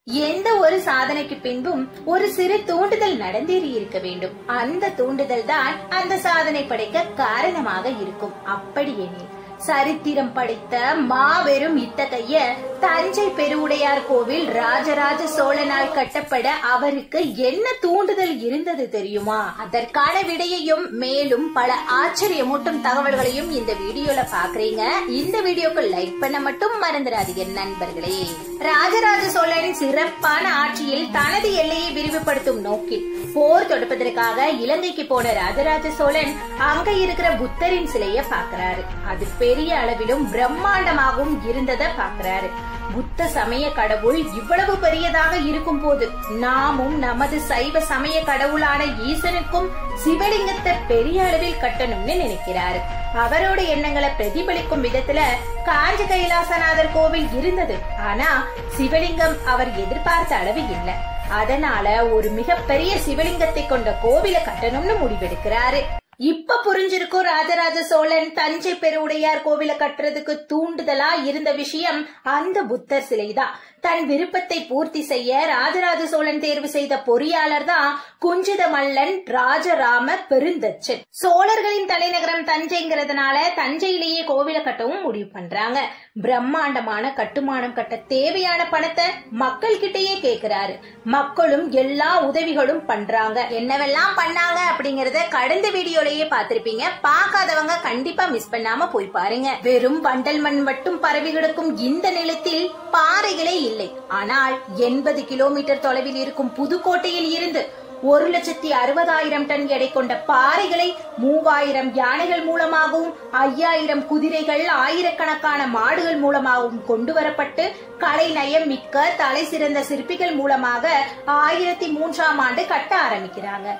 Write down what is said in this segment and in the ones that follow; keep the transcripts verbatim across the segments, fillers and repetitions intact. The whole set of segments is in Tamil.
எந்த ஒரு சாதனைக்கு பின்பும் ஒரு சிறு தூண்டுதல் நடந்தேறி இருக்க வேண்டும். அந்த தூண்டுதல் தான் அந்த சாதனை படைக்க காரணமாக இருக்கும். அப்படி எனில் சரித்திரம் படைத்த மாபெரும் இத்தகைய தஞ்சை பெருவுடையார் கோவில் ராஜராஜ சோழனால் கட்டப்பட அவருக்கு என்ன தூண்டுதல் இருந்தது தெரியுமா? அதற்கான விடையையும் மேலும் பல ஆச்சரியமூட்டும் தகவல்களையும் இந்த வீடியோல பாக்குறீங்க. இந்த வீடியோக்கு லைக் பண்ண மட்டும் மறந்துடாதீங்க நண்பர்களே. ராஜராஜ சோழனின் சிறப்பான ஆட்சியில் தனது எல்லையை விரிவுபடுத்தும் நோக்கில் போர் தொடுப்பதற்காக இலங்கைக்கு போன ராஜராஜ சோழன் அங்க இருக்கிற புத்தரின் சிலைய பாக்குறாரு. அது பெரிய அளவிலும் பிரம்மாண்டமாகவும் இருந்ததை பாக்குறாரு. புத்த சமய கடவுள் இவ்வளவு பெரியதாக இருக்கும் போது நாமும் நமது சைவ சமய கடவுளான ஈசனுக்கும் சிவலிங்கத்தை பெரிய அளவில் கட்டணும்னு நினைக்கிறாரு. அவரோட எண்ணங்களை பிரதிபலிக்கும் விதத்துல காஞ்சி கைலாசநாதர் கோவில் இருந்தது. ஆனா சிவலிங்கம் அவர் எதிர்பார்த்த அளவு இல்லை. அதனால ஒரு மிகப்பெரிய சிவலிங்கத்தை கொண்ட கோவிலை கட்டணும்னு முடிவெடுக்கிறாரு. இப்ப புரிஞ்சிருக்கும் ராஜராஜ சோழன் தஞ்சை பெருவுடையார் கோவிலை கட்டுறதுக்கு தூண்டுதலா இருந்த விஷயம் அந்த புத்தர் சிலைதான். தன் விருப்பத்தை பூர்த்தி செய்ய ராஜராஜ சோழன் தேர்வு செய்த பொறியாளர் தான் குஞ்சித மல்லன் ராஜராம பெருந்தச்சன். சோழர்களின் தலைநகரம் தஞ்சைங்கிறதுனால தஞ்சையிலேயே கோவிலை கட்டவும் முடிவு பண்றாங்க. பிரம்மாண்டமான கட்டுமானம் கட்ட தேவையான பணத்தை மக்கள் கிட்டயே கேக்குறாரு. மக்களும் எல்லா உதவிகளும் பண்றாங்க. என்னவெல்லாம் பண்ணாங்க அப்படிங்கறத கடந்த வீடியோலயே பாத்திருப்பீங்க. பாக்காதவங்க கண்டிப்பா மிஸ் பண்ணாம போய் பாருங்க. வெறும் வண்டல் மண் மட்டும் பரவி கிடக்கும் இந்த நிலத்தில் பாறைகளே இல்லை. ஆனால் எண்பது கிலோமீட்டர் தொலைவில் இருக்கும் புதுக்கோட்டையில் இருந்து ஒரு லட்சத்தி அறுபதாயிரம் டன் எடை கொண்ட பாறைகளை மூவாயிரம் யானைகள் மூலமாகவும் ஐயாயிரம் குதிரைகள் ஆயிரக்கணக்கான மாடுகள் மூலமாகவும் கொண்டு வரப்பட்டு கலை நயம் மிக்க தலை சிறந்த சிற்பிகள் மூலமாக ஆயிரத்தி மூன்றாம் ஆண்டு கட்ட ஆரம்பிக்கிறாங்க.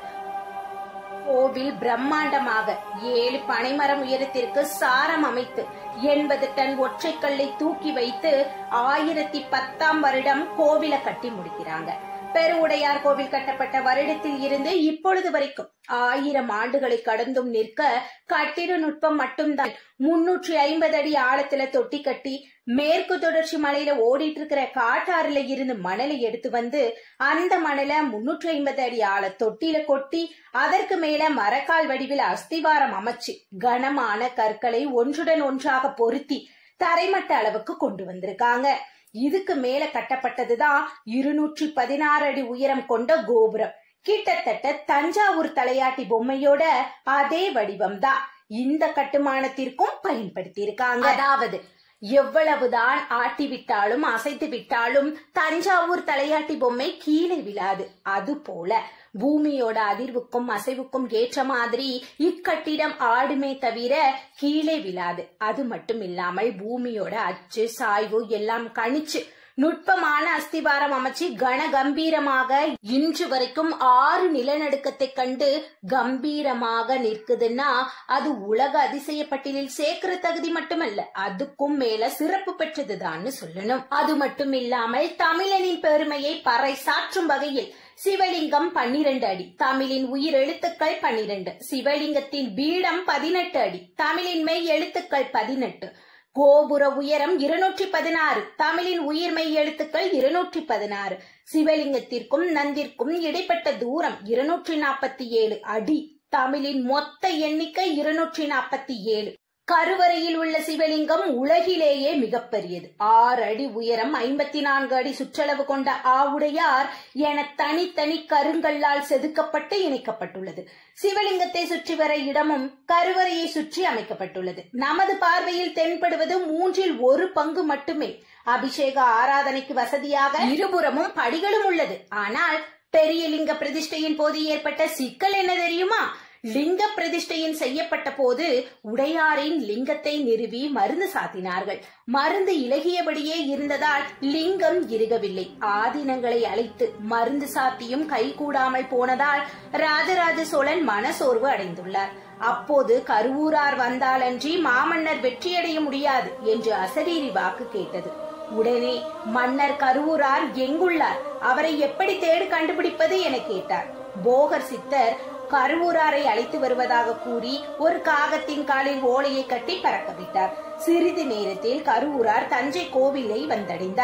கோவில் பிரம்மாண்டமாக ஏழு பனைமரம் உயரத்திற்கு சாரம் அமைத்து எண்பது டன் ஒற்றைக்கல்லை தூக்கி வைத்து ஆயிரத்தி பத்தாம் வருடம் கோவிலை கட்டி முடிக்கிறாங்க. பெருவுடையார் கோவில் கட்டப்பட்ட வருடத்தில் இருந்து இப்பொழுது வரைக்கும் ஆயிரம் ஆண்டுகளை கடந்தும் நிற்க கட்டிட நுட்பம் மட்டும்தான். முன்னூற்றி ஐம்பது அடி ஆழத்துல தொட்டி கட்டி மேற்கு தொடர்ச்சி மலையில ஓடிட்டு இருக்கிற காட்டாறுல இருந்து மணலை எடுத்து வந்து அந்த மணலை முன்னூற்றி ஐம்பது அடி ஆழ தொட்டியில கொட்டி அதற்கு மேல மரக்கால் வடிவில் அஸ்திவாரம் அமைச்சு கனமான கற்களை ஒன்றுடன் ஒன்றாக பொருத்தி தரைமட்ட அளவுக்கு கொண்டு வந்திருக்காங்க. இதுக்கு மேல கட்டப்பட்டதுதான் இருநூற்றி பதினாறு அடி உயரம் கொண்ட கோபுரம். கிட்டத்தட்ட தஞ்சாவூர் தலையாட்டி பொம்மையோட அதே வடிவம் தான் இந்த கட்டுமானத்திற்கும் பயன்படுத்தி இருக்காங்க. அதாவது எவ்வளவுதான் ஆட்டி விட்டாலும் அசைத்து விட்டாலும் தஞ்சாவூர் தலையாட்டி பொம்மை கீழே விழாது. அது போல பூமியோட அதிர்வுக்கும் அசைவுக்கும் ஏற்ற மாதிரி இக்கட்டிடம் ஆடுமே தவிர கீழே விழாது. அது மட்டும் இல்லாமல் பூமியோட அச்சு சாய்வு எல்லாம் கணிச்சு நுட்பமான அஸ்திவாரம் அமைச்சு கன கம்பீரமாக இன்று வரைக்கும் ஆறு நிலநடுக்கத்தை கண்டு கம்பீரமாக நிற்குதுன்னா அது உலக அதிசய பட்டியலில் சேர்க்கிற தகுதி மட்டுமல்ல, அதுக்கும் மேல சிறப்பு பெற்றதுதான்னு சொல்லணும். அது மட்டும் இல்லாமல் தமிழனின் பெருமையை பறை சாற்றும் வகையில் சிவலிங்கம் பன்னிரண்டு அடி, தமிழின் உயிர் எழுத்துக்கள் பன்னிரண்டு, சிவலிங்கத்தின் பீடம் பதினெட்டு அடி, தமிழின் மெய் எழுத்துக்கள் பதினெட்டு, கோபுர உயரம் இருநூற்றி பதினாறு, தமிழின் உயிர்மெய் எழுத்துக்கள் இருநூற்றி பதினாறு, சிவலிங்கத்திற்கும் நந்திற்கும் இடைப்பட்ட தூரம் இருநூற்றி நாற்பத்தி ஏழு அடி, தமிழின் மொத்த எண்ணிக்கை இருநூற்றி நாற்பத்தி ஏழு. கருவறையில் உள்ள சிவலிங்கம் உலகிலேயே மிகப்பெரியது. ஆறு அடி உயரம், ஐம்பத்தி நான்கு அடி சுற்றளவு கொண்ட ஆவுடையார் என தனித்தனி கருங்கல்லால் செதுக்கப்பட்டு இணைக்கப்பட்டுள்ளது. சிவலிங்கத்தை சுற்றி வர இடமும் கருவறையை சுற்றி அமைக்கப்பட்டுள்ளது. நமது பார்வையில் தென்படுவது மூன்றில் ஒரு பங்கு மட்டுமே. அபிஷேக ஆராதனைக்கு வசதியாக இருபுறமும் படிகளும் உள்ளது. ஆனால் பெரிய லிங்க பிரதிஷ்டையின் போது ஏற்பட்ட சிக்கல் என்ன தெரியுமா? லிங்க பிரதிஷ்டையின் செய்யப்பட்ட போது உடையாரின் லிங்கத்தை நிறுவி மருந்து சாத்தினார்கள். மருந்து இலகியபடியே இருந்ததால் லிங்கம் இறுகவில்லை. ஆதீனங்களை அழைத்து மருந்து சாத்தியும் கைகூடாமல் போனதால் ராஜராஜ சோழன் மனசோர்வு அடைந்துள்ளார். அப்போது கருவூரார் வந்தாலன்றி மாமன்னர் வெற்றியடைய முடியாது என்று அசரீரி வாக்கு கேட்டது. உடனே மன்னர் கருவூரார் எங்குள்ளார், அவரை எப்படி தேடி கண்டுபிடிப்பது என கேட்டார். போகர் சித்தர் கருவூராரை அழைத்து வருவதாக கூறி ஒரு காகத்தின் காலில் ஓலையை கட்டி பறக்க விட்டார். சிறிது நேரத்தில் கருவூரார் தஞ்சை கோவிலை வந்தடைந்தார்.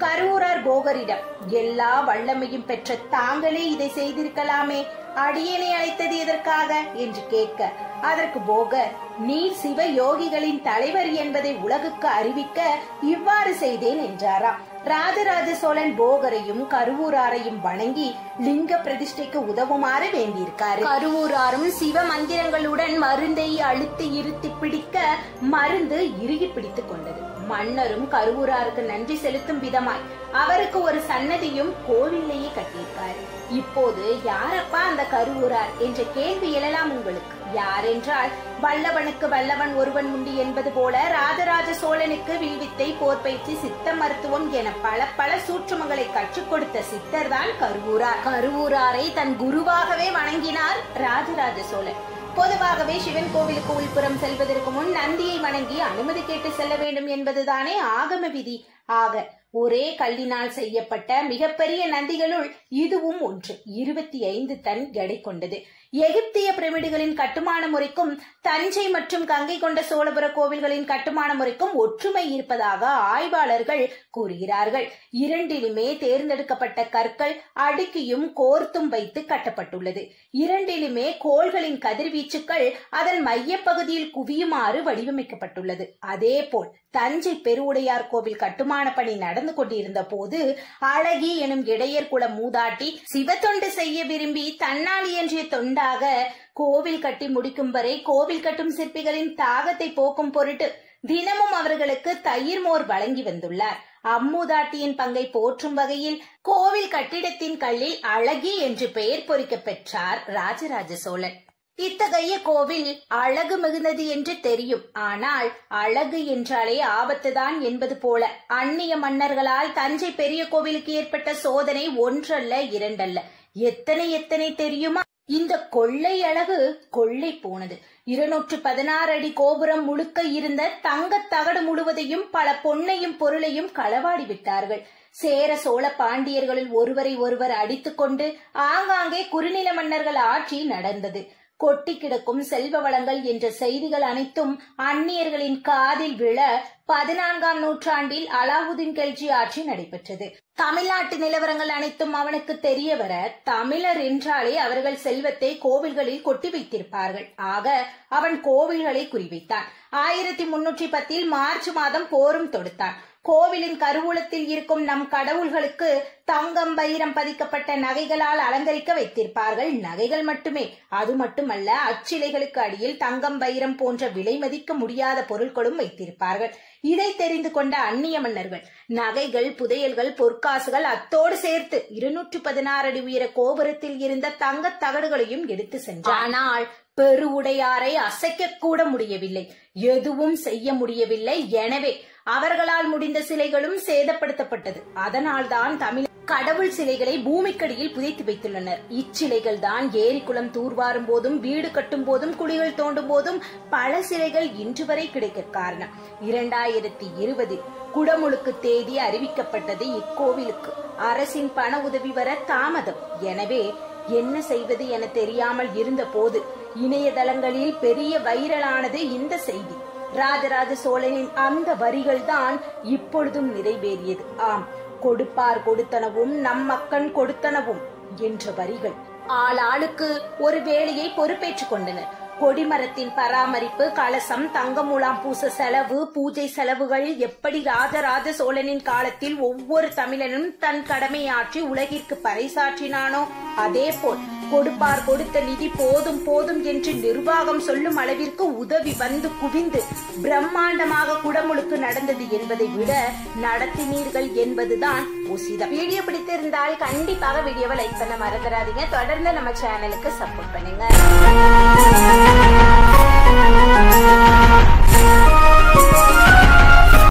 கருவூரார் போகரிடம், எல்லா வல்லமையும் பெற்ற தாங்களே இதை செய்திருக்கலாமே, அடியேனை அழைத்தது எதற்காக என்று கேட்க, அதற்கு போகர், நீ சிவ யோகிகளின் தலைவர் என்பதை உலகுக்கு அறிவிக்க இவ்வாறு செய்தேன் என்றாராம். ராஜராஜ சோழன் போகரையும் கருவூராரையும் வணங்கி லிங்க பிரதிஷ்டைக்கு உதவுமாறு வேண்டியிருக்காரு. கருவூராரும் சிவ மந்திரங்களுடன் மருந்தை அழுத்தி இருத்தி பிடிக்க மருந்து இறுகி பிடித்துக் கொண்டது. மன்னரும் கருவூராருக்கு நன்றி செலுத்தும் விதமாய் அவருக்கு ஒரு சன்னதியும் கோவிலையே கட்டியிருக்காரு. இப்போது யாரப்பா அந்த கருவூரார் என்ற கேள்வி எழலாம் உங்களுக்கு. யார் என்றால், வல்லவனுக்கு வல்லவன் ஒருவன் உண்டு என்பது போல ராஜராஜ சோழனுக்கு வில்வித்தை, போர் பயிற்சி, சித்த மருத்துவம் என பல பல சூட்சுமங்களை கற்றுக் கொடுத்த சித்தர் தான் கருவூரார். கருவூராரை தன் குருவாகவே வணங்கினார் ராஜராஜ சோழன். பொதுவாகவே சிவன் கோவிலுக்கு உள்புறம் செல்வதற்கு முன் நந்தியை வணங்கி அனுமதி கேட்டு செல்ல வேண்டும் என்பதுதானே ஆகம விதி. ஆக ஒரே கல்லினால் செய்யப்பட்ட மிகப்பெரிய நந்திகளுள் இதுவும் ஒன்று. இருபத்தி ஐந்து டன் எடை கொண்டது. எகிப்திய பிரமிடுகளின் கட்டுமான முறைக்கும் தஞ்சை மற்றும் கங்கை கொண்ட சோழபுர கோவில்களின் கட்டுமான முறைக்கும் ஒற்றுமை இருப்பதாக ஆய்வாளர்கள் கூறுகிறார்கள். இரண்டிலுமே தேர்ந்தெடுக்கப்பட்ட கற்கள் அடுக்கியும் கோர்த்தும் வைத்து கட்டப்பட்டுள்ளது. இரண்டிலுமே கோள்களின் கதிர்வீச்சுக்கள் அதன் மைய பகுதியில் குவியுமாறு வடிவமைக்கப்பட்டுள்ளது. அதே போல் தஞ்சை பெருவுடையார் கோவில் கட்டுமான பணி நடந்து கொண்டிருந்த போது அழகி எனும் இடையர் குல மூதாட்டி சிவத்தொண்டு செய்ய விரும்பி தன்னாலி என்ற தொண்டாக கோவில் கட்டி முடிக்கும் வரை கோவில் கட்டும் சிற்பிகளின் தாகத்தை போக்கும் பொருட்டு தினமும் அவர்களுக்கு தயிர் மோர் வழங்கி வந்துள்ளார். அம்மூதாட்டியின் பங்கை போற்றும் வகையில் கோவில் கட்டிடத்தின் கல்லில் அழகி என்று பெயர் பொறிக்க பெற்றார் ராஜராஜ சோழன். இத்தகைய கோவில் அழகு மிகுந்தது என்று தெரியும். ஆனால் அழகு என்றாலே ஆபத்துதான் என்பது போல அந்நிய மன்னர்களால் தஞ்சை பெரிய கோவிலுக்கு ஏற்பட்ட சோதனை ஒன்றல்ல இரண்டல்ல, எத்தனை எத்தனை தெரியுமா? இந்த கொள்ளை அழகு கொள்ளை போனது. இருநூற்று பதினாறு அடி கோபுரம் முழுக்க இருந்த தங்க தகடு முழுவதையும் பல பொன்னையும் பொருளையும் களவாடி விட்டார்கள். சேர சோழ பாண்டியர்களில் ஒருவரை ஒருவர் அடித்துக் கொண்டு ஆங்காங்கே குறுநில மன்னர்கள் ஆட்சி நடந்தது. கொட்டி கிடக்கும் செல்வ வளங்கள் என்ற செய்திகள் அனைத்தும் அந்நியர்களின் காதில் விழ பதினான்காம் நூற்றாண்டில் அலாவுதீன் கல்ஜி ஆட்சி நடைபெற்றது. தமிழ்நாட்டு நிலவரங்கள் அனைத்தும் அவனுக்கு தெரிய வர தமிழர் என்றாலே அவர்கள் செல்வத்தை கோவில்களில் கொட்டி வைத்திருப்பார்கள். ஆக அவன் கோவில்களை குறிவைத்தான். ஆயிரத்தி முன்னூற்றி பத்தில் மார்ச் மாதம் போரும் தொடுத்தான். கோவிலின் கருவூலத்தில் இருக்கும் நம் கடவுள்களுக்கு தங்கம் வைரம் பதிக்கப்பட்ட நகைகளால் அலங்கரிக்க வைத்திருப்பார்கள். நகைகள் மட்டுமே, அது மட்டுமல்ல, அச்சிலைகளுக்கு அடியில் தங்கம் வைரம் போன்ற விலை மதிக்க முடியாத பொருட்களும் வைத்திருப்பார்கள். இதை தெரிந்து கொண்ட அந்நிய மன்னர்கள் நகைகள், புதையல்கள், பொற்காசுகள் அத்தோடு சேர்த்து இருநூற்று பதினாறு அடி உயர கோபுரத்தில் இருந்த தங்க தகடுகளையும் எடுத்து சென்றார். ஆனால் பெருவுடையாரை அசைக்க கூட முடியவில்லை, எதுவும் செய்ய முடியவில்லை. எனவே அவர்களால் முடிந்த சிலைகளும் சேதப்படுத்தப்பட்டது. அதனால்தான் தமிழ் கடவுள் சிலைகளை பூமிக்கடியில் புதைத்து வைத்துள்ளனர். இச்சிலைகள் தான் ஏரி குளம் தூர்வாரும் போதும், வீடு கட்டும் போதும், குழிகள் தோண்டும் போதும் பல சிலைகள் இன்று வரை கிடைக்க காரணம். இரண்டாயிரத்தி இருபதில் குடமுழுக்கு தேதி அறிவிக்கப்பட்டது. இக்கோவிலுக்கு அரசின் பண உதவி வர தாமதம். எனவே என்ன செய்வது என தெரியாமல் இருந்த போது இணையதளங்களில் பெரிய வைரலானது இந்த செய்தி. ராஜராஜ சோழனின் அந்த வரிகள் தான் இப்பொழுதும் நிறைவேறியது. ஆம், கொடுப்பார் கொடுத்தனவும் நம் மக்கள் கொடுத்தனவும் என்ற வரிகள். ஆளாளுக்கு ஒரு வேலையை பொறுப்பேற்றுக் கொண்டனர். கொடிமரத்தின் பராமரிப்பு, கலசம், தங்க முலாம் பூச செலவு, பூஜை செலவுகள் எப்படி ராஜராஜ சோழனின் காலத்தில் ஒவ்வொரு தமிழனும் தன் கடமையாற்றி உலகிற்கு பறைசாற்றினானோ அதே போல் கொடுப்பார் கொடுத்த நிதி போதும் போதும் என்று நிர்வாகம் சொல்லும் அளவிற்கு உதவி வந்து குவிந்து பிரம்மாண்டமாக குடமுழுக்கு நடந்தது என்பதை விட நடத்தினீர்கள் என்பதுதான் உசிதம். வீடியோ பிடித்திருந்தால் கண்டிப்பாக வீடியோவை லைக் பண்ண மறந்துடாதீங்க. தொடர்ந்து நம்ம சேனலுக்கு சப்போர்ட் பண்ணுங்க.